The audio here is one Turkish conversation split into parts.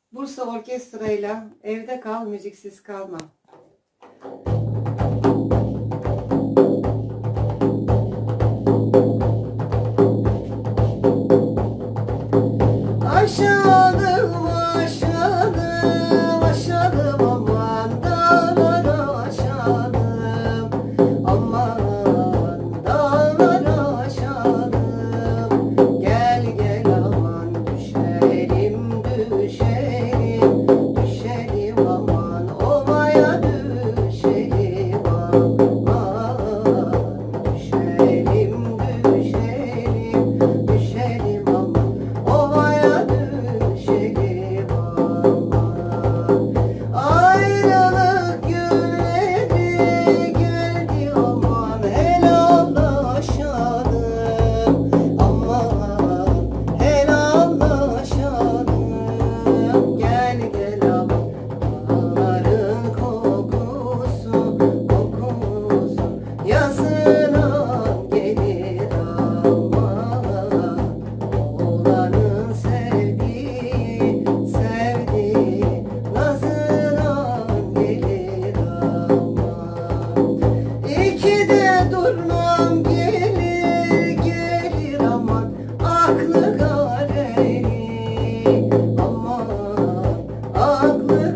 Bursa Orkestra'yla Evde Kal Müziksiz Kalma. Aşağıdım, aşağıdım, aşağıdım, aman dağları aşağıdım, aman dağları aşağıdım. Gel gel aman düşelim, düşelim, düşelim aman ovaya düşelim aman, düşelim, düşelim, düşelim aman ovaya düşelim aman. Ayrılık günleri geldi aman, helallaşalım aman, helallaşalım. Gel gel aman, dağların kokusu, kokusu yazına gelir aman. Oğlanın sevdiği, sevdiği nazına gelir aman. İki de durnam gelir, gelir aman, aklı gareli aman, aklı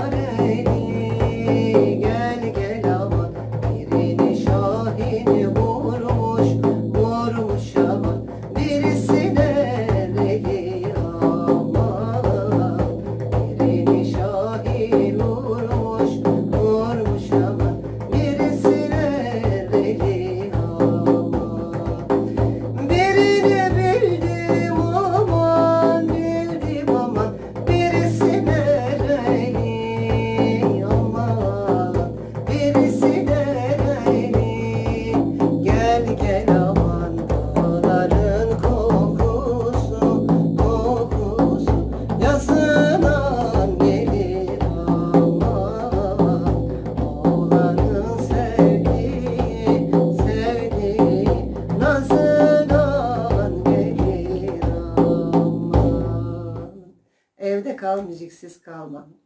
gareli. Gel gel aman, birini Şahin vurmuş, vurmuş aman, birisine deli aman. Birini Şahin vurmuş, vurmuş aman, birisine deli aman. Birini bildim aman, bildim aman, birisine deli aman, birisine deli. Gel gel aman, dağların kokusu, kokusu yazına gelir aman. Oğlanın sevdiği, sevdiği nazına gelir aman. Evde kal, müziksiz kalma.